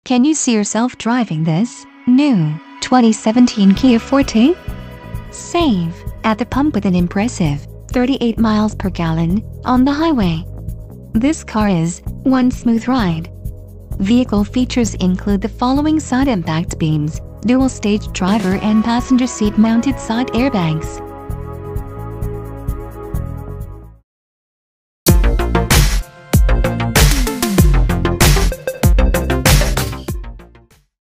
Can you see yourself driving this new 2017 Kia Forte? Save at the pump with an impressive 38 miles per gallon on the highway. This car is one smooth ride. Vehicle features include the following: side impact beams, dual-stage driver and passenger seat mounted side airbags,